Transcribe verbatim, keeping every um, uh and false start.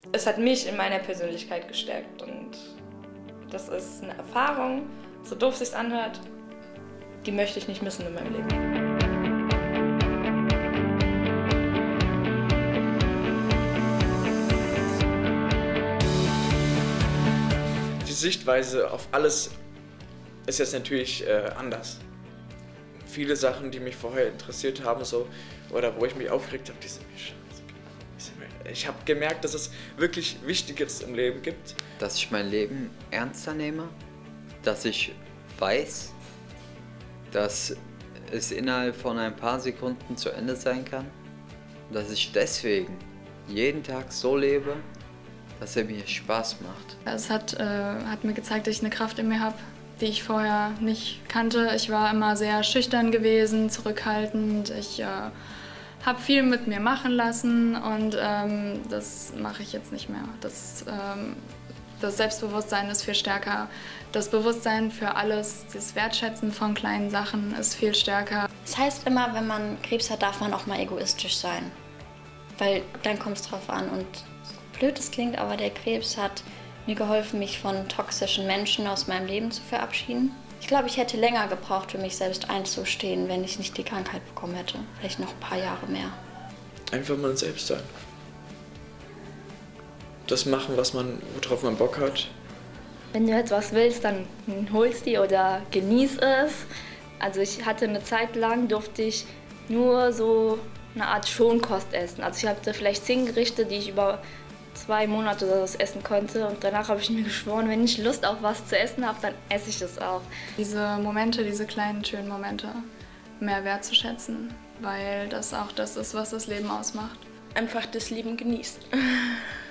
Es hat mich in meiner Persönlichkeit gestärkt und das ist eine Erfahrung, so doof es sich anhört, die möchte ich nicht missen in meinem Leben. Die Sichtweise auf alles ist jetzt natürlich äh, anders. Viele Sachen, die mich vorher interessiert haben, so, oder wo ich mich aufgeregt habe, die sind mir scheiße. Ich habe gemerkt, dass es wirklich Wichtiges im Leben gibt. Dass ich mein Leben ernster nehme, dass ich weiß, dass es innerhalb von ein paar Sekunden zu Ende sein kann, dass ich deswegen jeden Tag so lebe, dass er mir Spaß macht. Es hat, äh, hat mir gezeigt, dass ich eine Kraft in mir habe, die ich vorher nicht kannte. Ich war immer sehr schüchtern gewesen, zurückhaltend. Ich äh, habe viel mit mir machen lassen und ähm, das mache ich jetzt nicht mehr. Das, ähm, das Selbstbewusstsein ist viel stärker. Das Bewusstsein für alles, das Wertschätzen von kleinen Sachen ist viel stärker. Das heißt immer, wenn man Krebs hat, darf man auch mal egoistisch sein. Weil dann kommt es drauf an. Und blöd es klingt, aber der Krebs hat mir geholfen, mich von toxischen Menschen aus meinem Leben zu verabschieden. Ich glaube, ich hätte länger gebraucht, für mich selbst einzustehen, wenn ich nicht die Krankheit bekommen hätte. Vielleicht noch ein paar Jahre mehr. Einfach mal selbst sein. Das machen, was man, worauf man Bock hat. Wenn du etwas willst, dann holst die oder genieß es. Also ich hatte eine Zeit lang, durfte ich nur so eine Art Schonkost essen. Also ich hatte vielleicht zehn Gerichte, die ich über zwei Monate oder so essen konnte. Und danach habe ich mir geschworen, wenn ich Lust auf was zu essen habe, dann esse ich das auch. Diese Momente, diese kleinen, schönen Momente mehr wertzuschätzen, weil das auch das ist, was das Leben ausmacht. Einfach das Leben genießen.